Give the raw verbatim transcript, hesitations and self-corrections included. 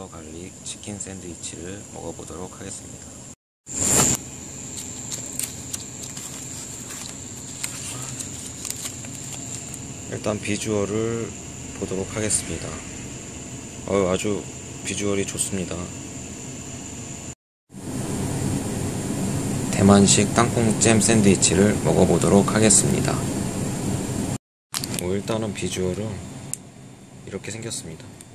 버터 갈릭 치킨 샌드위치를 먹어보도록 하겠습니다. 일단 비주얼을 보도록 하겠습니다. 어, 아주 비주얼이 좋습니다. 대만식 땅콩잼 샌드위치를 먹어보도록 하겠습니다. 어, 일단은 비주얼은 이렇게 생겼습니다.